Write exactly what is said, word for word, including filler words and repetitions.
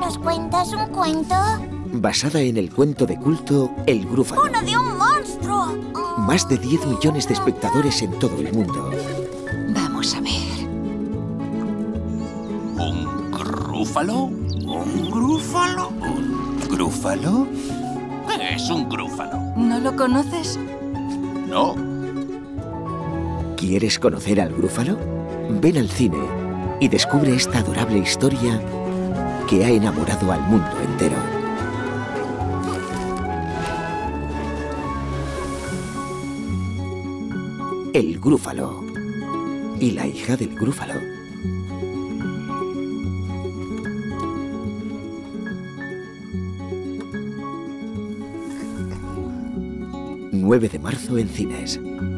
¿Nos cuentas un cuento? Basada en el cuento de culto El Grúfalo. ¡Uno de un monstruo! Más de diez millones de espectadores en todo el mundo. Vamos a ver. ¿Un grúfalo? ¿Un grúfalo? ¿Un grúfalo? ¿Qué es un grúfalo? ¿No lo conoces? No. ¿Quieres conocer al grúfalo? Ven al cine y descubre esta adorable historia que ha enamorado al mundo entero. El Grúfalo y la hija del grúfalo. nueve de marzo en cines.